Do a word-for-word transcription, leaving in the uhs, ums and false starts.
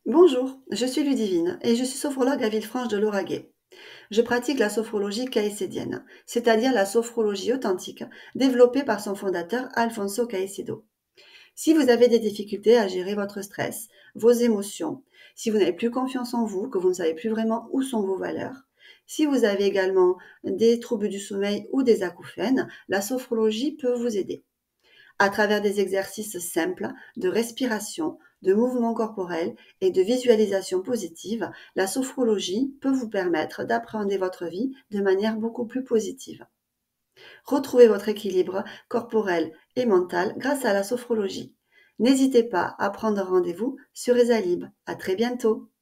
Bonjour, je suis Ludivine et je suis sophrologue à Villefranche de Lauragais. Je pratique la sophrologie caïcédienne, c'est-à-dire la sophrologie authentique développée par son fondateur Alfonso Caicedo. Si vous avez des difficultés à gérer votre stress, vos émotions, si vous n'avez plus confiance en vous, que vous ne savez plus vraiment où sont vos valeurs, si vous avez également des troubles du sommeil ou des acouphènes, la sophrologie peut vous aider. À travers des exercices simples de respiration, de mouvement corporel et de visualisation positive, la sophrologie peut vous permettre d'appréhender votre vie de manière beaucoup plus positive. Retrouvez votre équilibre corporel et mental grâce à la sophrologie. N'hésitez pas à prendre rendez-vous sur Esalib. À très bientôt.